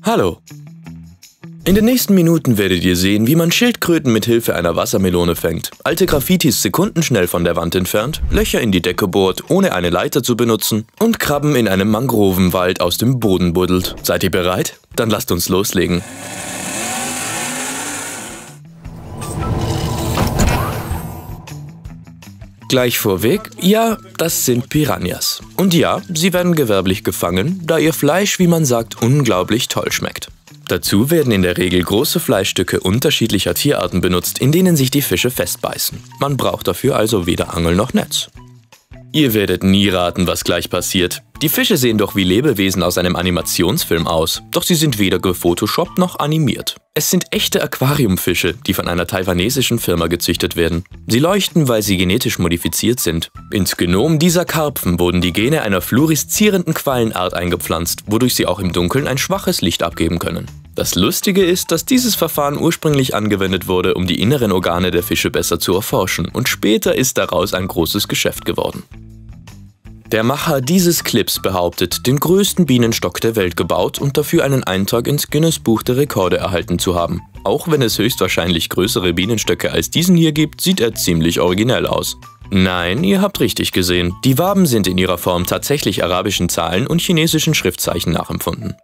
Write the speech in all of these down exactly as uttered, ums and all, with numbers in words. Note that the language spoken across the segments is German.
Hallo. In den nächsten Minuten werdet ihr sehen, wie man Schildkröten mit Hilfe einer Wassermelone fängt, alte Graffitis sekundenschnell von der Wand entfernt, Löcher in die Decke bohrt, ohne eine Leiter zu benutzen und Krabben in einem Mangrovenwald aus dem Boden buddelt. Seid ihr bereit? Dann lasst uns loslegen. Gleich vorweg, ja, das sind Piranhas. Und ja, sie werden gewerblich gefangen, da ihr Fleisch, wie man sagt, unglaublich toll schmeckt. Dazu werden in der Regel große Fleischstücke unterschiedlicher Tierarten benutzt, in denen sich die Fische festbeißen. Man braucht dafür also weder Angel noch Netz. Ihr werdet nie raten, was gleich passiert. Die Fische sehen doch wie Lebewesen aus einem Animationsfilm aus, doch sie sind weder gefotoshoppt noch animiert. Es sind echte Aquariumfische, die von einer taiwanesischen Firma gezüchtet werden. Sie leuchten, weil sie genetisch modifiziert sind. Ins Genom dieser Karpfen wurden die Gene einer fluoreszierenden Quallenart eingepflanzt, wodurch sie auch im Dunkeln ein schwaches Licht abgeben können. Das Lustige ist, dass dieses Verfahren ursprünglich angewendet wurde, um die inneren Organe der Fische besser zu erforschen, und später ist daraus ein großes Geschäft geworden. Der Macher dieses Clips behauptet, den größten Bienenstock der Welt gebaut und dafür einen Eintrag ins Guinness-Buch der Rekorde erhalten zu haben. Auch wenn es höchstwahrscheinlich größere Bienenstöcke als diesen hier gibt, sieht er ziemlich originell aus. Nein, ihr habt richtig gesehen, die Waben sind in ihrer Form tatsächlich arabischen Zahlen und chinesischen Schriftzeichen nachempfunden.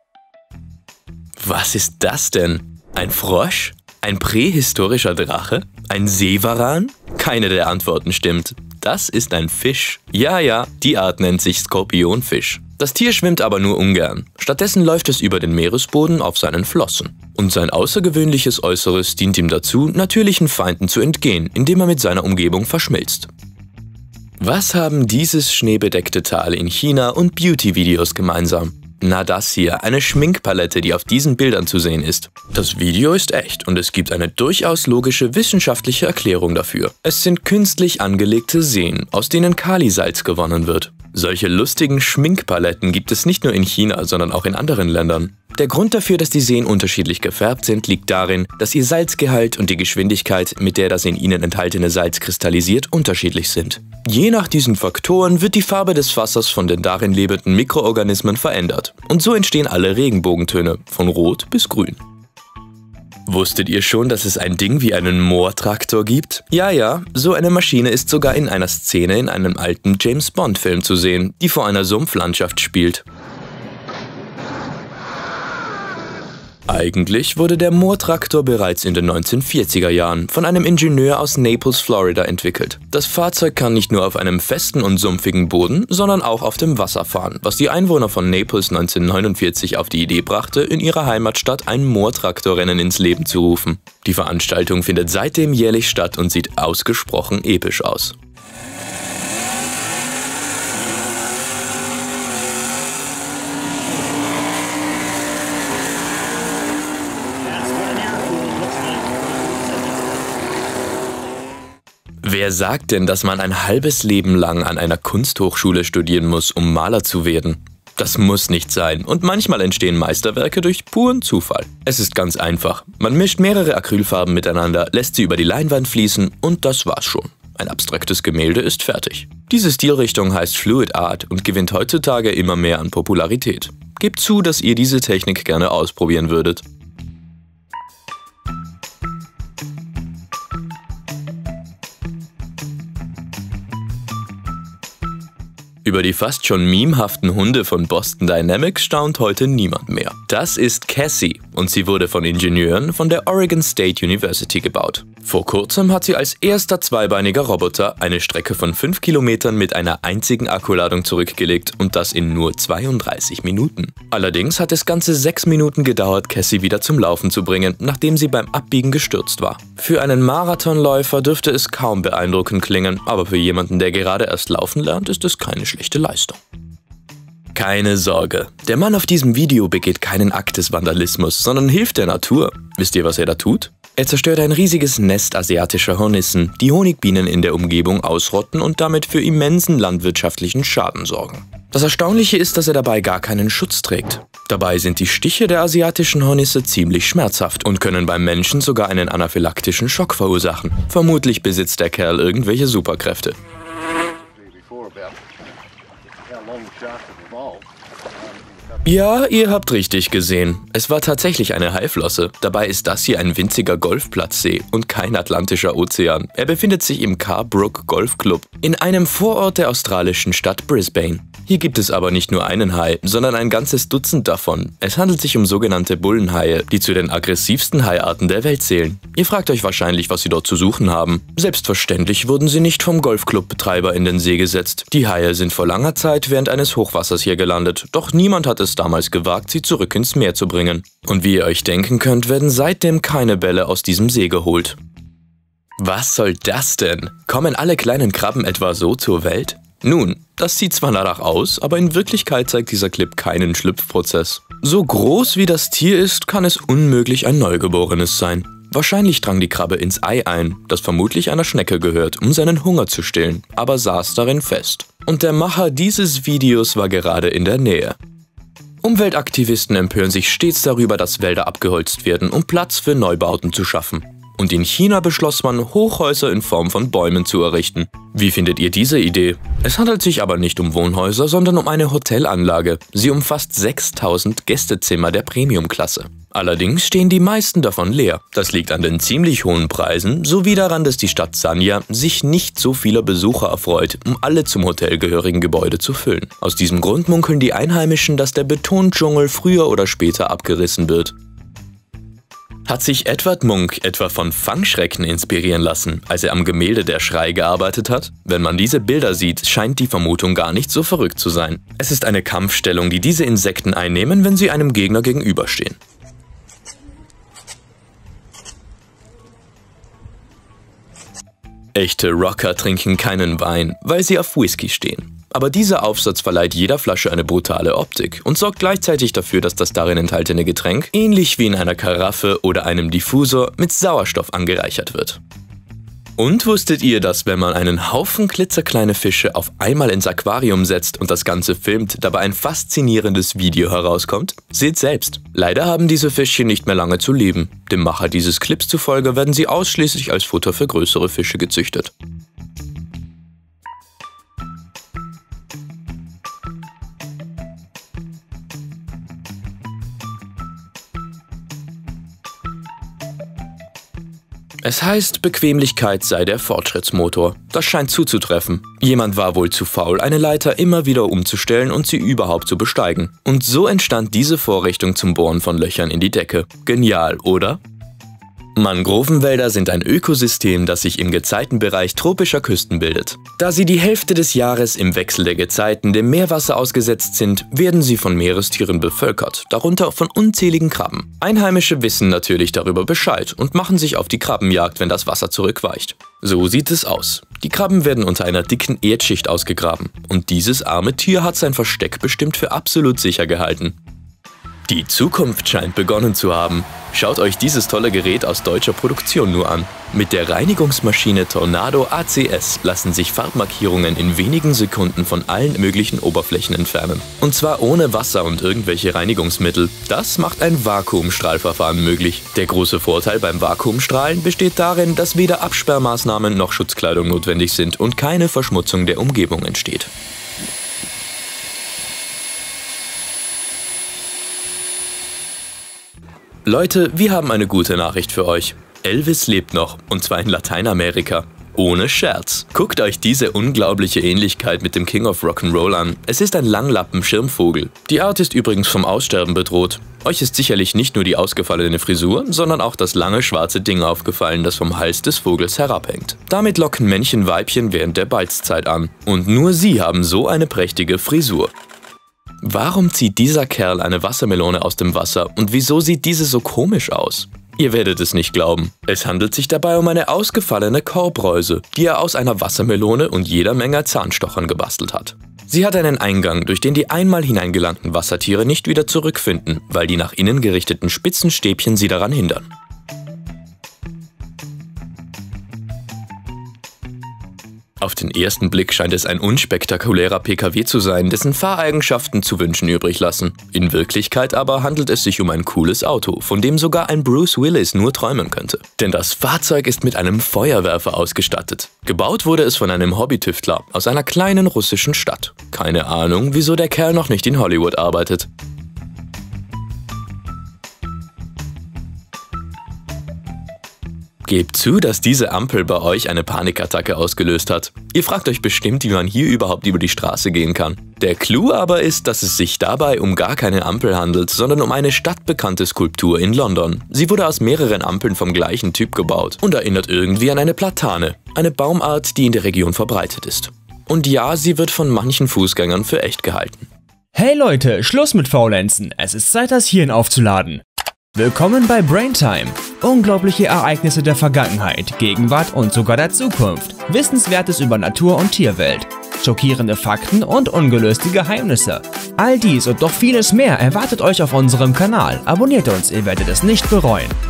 Was ist das denn? Ein Frosch? Ein prähistorischer Drache? Ein Seevaran? Keine der Antworten stimmt. Das ist ein Fisch. Ja, ja, die Art nennt sich Skorpionfisch. Das Tier schwimmt aber nur ungern. Stattdessen läuft es über den Meeresboden auf seinen Flossen. Und sein außergewöhnliches Äußeres dient ihm dazu, natürlichen Feinden zu entgehen, indem er mit seiner Umgebung verschmilzt. Was haben dieses schneebedeckte Tal in China und Beauty-Videos gemeinsam? Na das hier, eine Schminkpalette, die auf diesen Bildern zu sehen ist. Das Video ist echt und es gibt eine durchaus logische wissenschaftliche Erklärung dafür. Es sind künstlich angelegte Seen, aus denen Kalisalz gewonnen wird. Solche lustigen Schminkpaletten gibt es nicht nur in China, sondern auch in anderen Ländern. Der Grund dafür, dass die Seen unterschiedlich gefärbt sind, liegt darin, dass ihr Salzgehalt und die Geschwindigkeit, mit der das in ihnen enthaltene Salz kristallisiert, unterschiedlich sind. Je nach diesen Faktoren wird die Farbe des Wassers von den darin lebenden Mikroorganismen verändert. Und so entstehen alle Regenbogentöne, von Rot bis Grün. Wusstet ihr schon, dass es ein Ding wie einen Moortraktor gibt? Ja, ja, so eine Maschine ist sogar in einer Szene in einem alten James-Bond-Film zu sehen, die vor einer Sumpflandschaft spielt. Eigentlich wurde der Moortraktor bereits in den neunzehnhundertvierziger Jahren von einem Ingenieur aus Naples, Florida entwickelt. Das Fahrzeug kann nicht nur auf einem festen und sumpfigen Boden, sondern auch auf dem Wasser fahren, was die Einwohner von Naples neunzehnhundertneunundvierzig auf die Idee brachte, in ihrer Heimatstadt ein Moortraktorrennen ins Leben zu rufen. Die Veranstaltung findet seitdem jährlich statt und sieht ausgesprochen episch aus. Wer sagt denn, dass man ein halbes Leben lang an einer Kunsthochschule studieren muss, um Maler zu werden? Das muss nicht sein und manchmal entstehen Meisterwerke durch puren Zufall. Es ist ganz einfach. Man mischt mehrere Acrylfarben miteinander, lässt sie über die Leinwand fließen und das war's schon. Ein abstraktes Gemälde ist fertig. Diese Stilrichtung heißt Fluid Art und gewinnt heutzutage immer mehr an Popularität. Gebt zu, dass ihr diese Technik gerne ausprobieren würdet. Über die fast schon memehaften Hunde von Boston Dynamics staunt heute niemand mehr. Das ist Cassie und sie wurde von Ingenieuren von der Oregon State University gebaut. Vor kurzem hat sie als erster zweibeiniger Roboter eine Strecke von fünf Kilometern mit einer einzigen Akkuladung zurückgelegt und das in nur zweiunddreißig Minuten. Allerdings hat es ganze sechs Minuten gedauert, Cassie wieder zum Laufen zu bringen, nachdem sie beim Abbiegen gestürzt war. Für einen Marathonläufer dürfte es kaum beeindruckend klingen, aber für jemanden, der gerade erst laufen lernt, ist es keine schlechte Leistung. Keine Sorge, der Mann auf diesem Video begeht keinen Akt des Vandalismus, sondern hilft der Natur. Wisst ihr, was er da tut? Er zerstört ein riesiges Nest asiatischer Hornissen, die Honigbienen in der Umgebung ausrotten und damit für immensen landwirtschaftlichen Schaden sorgen. Das Erstaunliche ist, dass er dabei gar keinen Schutz trägt. Dabei sind die Stiche der asiatischen Hornisse ziemlich schmerzhaft und können beim Menschen sogar einen anaphylaktischen Schock verursachen. Vermutlich besitzt der Kerl irgendwelche Superkräfte. Ja, ihr habt richtig gesehen. Es war tatsächlich eine Haiflosse. Dabei ist das hier ein winziger Golfplatzsee und kein Atlantischer Ozean. Er befindet sich im Carbrook Golf Club in einem Vorort der australischen Stadt Brisbane. Hier gibt es aber nicht nur einen Hai, sondern ein ganzes Dutzend davon. Es handelt sich um sogenannte Bullenhaie, die zu den aggressivsten Haiarten der Welt zählen. Ihr fragt euch wahrscheinlich, was sie dort zu suchen haben. Selbstverständlich wurden sie nicht vom Golfclub-Betreiber in den See gesetzt. Die Haie sind vor langer Zeit während eines Hochwassers hier gelandet, doch niemand hat es damals gewagt, sie zurück ins Meer zu bringen. Und wie ihr euch denken könnt, werden seitdem keine Bälle aus diesem See geholt. Was soll das denn? Kommen alle kleinen Krabben etwa so zur Welt? Nun, das sieht zwar danach aus, aber in Wirklichkeit zeigt dieser Clip keinen Schlüpfprozess. So groß wie das Tier ist, kann es unmöglich ein Neugeborenes sein. Wahrscheinlich drang die Krabbe ins Ei ein, das vermutlich einer Schnecke gehört, um seinen Hunger zu stillen, aber saß darin fest. Und der Macher dieses Videos war gerade in der Nähe. Umweltaktivisten empören sich stets darüber, dass Wälder abgeholzt werden, um Platz für Neubauten zu schaffen. Und in China beschloss man, Hochhäuser in Form von Bäumen zu errichten. Wie findet ihr diese Idee? Es handelt sich aber nicht um Wohnhäuser, sondern um eine Hotelanlage. Sie umfasst sechstausend Gästezimmer der Premiumklasse. Allerdings stehen die meisten davon leer. Das liegt an den ziemlich hohen Preisen, sowie daran, dass die Stadt Sanya sich nicht so vieler Besucher erfreut, um alle zum Hotel gehörigen Gebäude zu füllen. Aus diesem Grund munkeln die Einheimischen, dass der Betondschungel früher oder später abgerissen wird. Hat sich Edvard Munch etwa von Fangschrecken inspirieren lassen, als er am Gemälde Der Schrei gearbeitet hat? Wenn man diese Bilder sieht, scheint die Vermutung gar nicht so verrückt zu sein. Es ist eine Kampfstellung, die diese Insekten einnehmen, wenn sie einem Gegner gegenüberstehen. Echte Rocker trinken keinen Wein, weil sie auf Whisky stehen. Aber dieser Aufsatz verleiht jeder Flasche eine brutale Optik und sorgt gleichzeitig dafür, dass das darin enthaltene Getränk, ähnlich wie in einer Karaffe oder einem Diffusor, mit Sauerstoff angereichert wird. Und wusstet ihr, dass wenn man einen Haufen klitzekleine Fische auf einmal ins Aquarium setzt und das Ganze filmt, dabei ein faszinierendes Video herauskommt? Seht selbst. Leider haben diese Fischchen nicht mehr lange zu leben. Dem Macher dieses Clips zufolge werden sie ausschließlich als Futter für größere Fische gezüchtet. Es heißt, Bequemlichkeit sei der Fortschrittsmotor. Das scheint zuzutreffen. Jemand war wohl zu faul, eine Leiter immer wieder umzustellen und sie überhaupt zu besteigen. Und so entstand diese Vorrichtung zum Bohren von Löchern in die Decke. Genial, oder? Mangrovenwälder sind ein Ökosystem, das sich im Gezeitenbereich tropischer Küsten bildet. Da sie die Hälfte des Jahres im Wechsel der Gezeiten dem Meerwasser ausgesetzt sind, werden sie von Meerestieren bevölkert, darunter von unzähligen Krabben. Einheimische wissen natürlich darüber Bescheid und machen sich auf die Krabbenjagd, wenn das Wasser zurückweicht. So sieht es aus. Die Krabben werden unter einer dicken Erdschicht ausgegraben. Und dieses arme Tier hat sein Versteck bestimmt für absolut sicher gehalten. Die Zukunft scheint begonnen zu haben. Schaut euch dieses tolle Gerät aus deutscher Produktion nur an. Mit der Reinigungsmaschine Tornado A C S lassen sich Farbmarkierungen in wenigen Sekunden von allen möglichen Oberflächen entfernen. Und zwar ohne Wasser und irgendwelche Reinigungsmittel. Das macht ein Vakuumstrahlverfahren möglich. Der große Vorteil beim Vakuumstrahlen besteht darin, dass weder Absperrmaßnahmen noch Schutzkleidung notwendig sind und keine Verschmutzung der Umgebung entsteht. Leute, wir haben eine gute Nachricht für euch. Elvis lebt noch, und zwar in Lateinamerika. Ohne Scherz. Guckt euch diese unglaubliche Ähnlichkeit mit dem King of Rock'n'Roll an. Es ist ein Langlappen-Schirmvogel. Die Art ist übrigens vom Aussterben bedroht. Euch ist sicherlich nicht nur die ausgefallene Frisur, sondern auch das lange schwarze Ding aufgefallen, das vom Hals des Vogels herabhängt. Damit locken Männchen Weibchen während der Balzzeit an. Und nur sie haben so eine prächtige Frisur. Warum zieht dieser Kerl eine Wassermelone aus dem Wasser und wieso sieht diese so komisch aus? Ihr werdet es nicht glauben. Es handelt sich dabei um eine ausgefallene Korbreuse, die er aus einer Wassermelone und jeder Menge Zahnstochern gebastelt hat. Sie hat einen Eingang, durch den die einmal hineingelangten Wassertiere nicht wieder zurückfinden, weil die nach innen gerichteten spitzen Stäbchen sie daran hindern. Auf den ersten Blick scheint es ein unspektakulärer P K W zu sein, dessen Fahreigenschaften zu wünschen übrig lassen. In Wirklichkeit aber handelt es sich um ein cooles Auto, von dem sogar ein Bruce Willis nur träumen könnte. Denn das Fahrzeug ist mit einem Feuerwerfer ausgestattet. Gebaut wurde es von einem Hobbytüftler aus einer kleinen russischen Stadt. Keine Ahnung, wieso der Kerl noch nicht in Hollywood arbeitet. Gebt zu, dass diese Ampel bei euch eine Panikattacke ausgelöst hat. Ihr fragt euch bestimmt, wie man hier überhaupt über die Straße gehen kann. Der Clou aber ist, dass es sich dabei um gar keine Ampel handelt, sondern um eine stadtbekannte Skulptur in London. Sie wurde aus mehreren Ampeln vom gleichen Typ gebaut und erinnert irgendwie an eine Platane, eine Baumart, die in der Region verbreitet ist. Und ja, sie wird von manchen Fußgängern für echt gehalten. Hey Leute, Schluss mit Faulenzen, es ist Zeit, das Hirn aufzuladen. Willkommen bei Braintime. Unglaubliche Ereignisse der Vergangenheit, Gegenwart und sogar der Zukunft. Wissenswertes über Natur- und Tierwelt. Schockierende Fakten und ungelöste Geheimnisse. All dies und noch vieles mehr erwartet euch auf unserem Kanal. Abonniert uns, ihr werdet es nicht bereuen.